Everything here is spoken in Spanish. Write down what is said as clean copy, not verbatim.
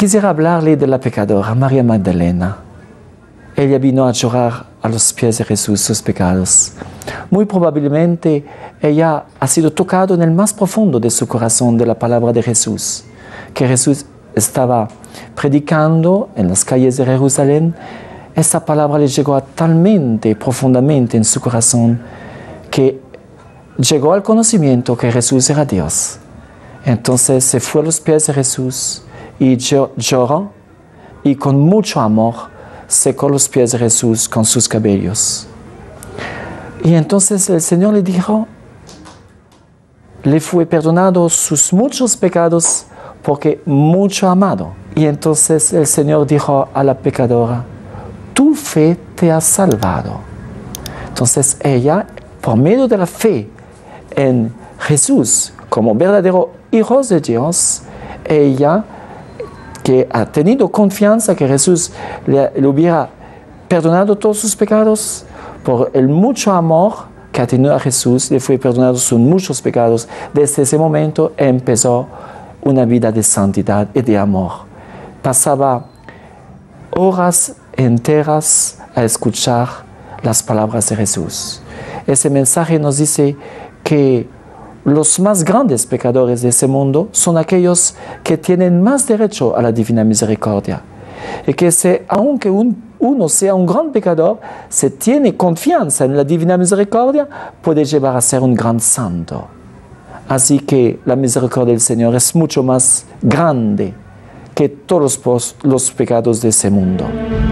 Quisiera hablarle de la pecadora, María Magdalena. Ella vino a llorar a los pies de Jesús sus pecados. Muy probablemente ella ha sido tocada en el más profundo de su corazón de la palabra de Jesús, que Jesús estaba predicando en las calles de Jerusalén. Esta palabra le llegó talmente profundamente en su corazón que llegó al conocimiento que Jesús era Dios. Entonces se fue a los pies de Jesús y lloró, y con mucho amor secó los pies de Jesús con sus cabellos. Y entonces el Señor le dijo, le fue perdonado sus muchos pecados porque mucho amado. Y entonces el Señor dijo a la pecadora, tu fe te ha salvado. Entonces ella, por medio de la fe en Jesús, como verdadero hijo de Dios, ella, que ha tenido confianza que Jesús le hubiera perdonado todos sus pecados, por el mucho amor que ha tenido a Jesús, le fue perdonado sus muchos pecados. Desde ese momento empezó una vida de santidad y de amor. Pasaba horas enteras a escuchar las palabras de Jesús. Ese mensaje nos dice que los más grandes pecadores de ese mundo son aquellos que tienen más derecho a la divina misericordia. Y que aunque uno sea un gran pecador, si tiene confianza en la divina misericordia, puede llegar a ser un gran santo. Así que la misericordia del Señor es mucho más grande que todos los pecados de ese mundo.